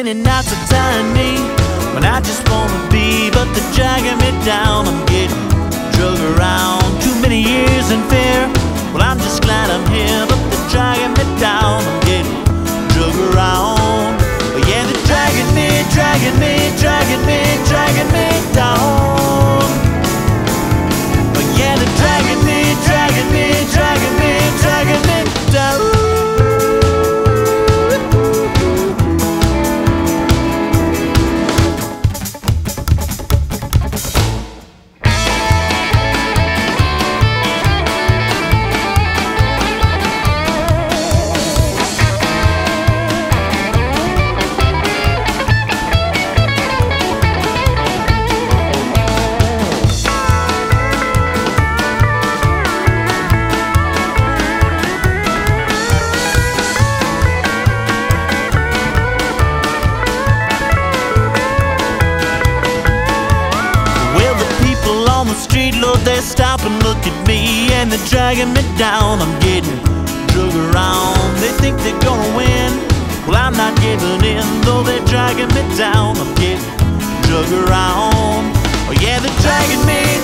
many nights are telling me when I just wanna be, but they're dragging me down. I'm getting drug around. Too many years in fear. Well, I'm just glad I'm here, but they're dragging me down. I'm getting drug around. But yeah, they're dragging me, dragging me, dragging me, dragging me down. But yeah, they're dragging me, dragging me, dragging me, dragging me down. They stop and look at me and they're dragging me down. I'm getting drug around. They think they're gonna win. Well, I'm not giving in, though they're dragging me down. I'm getting drug around. Oh yeah, they're dragging me,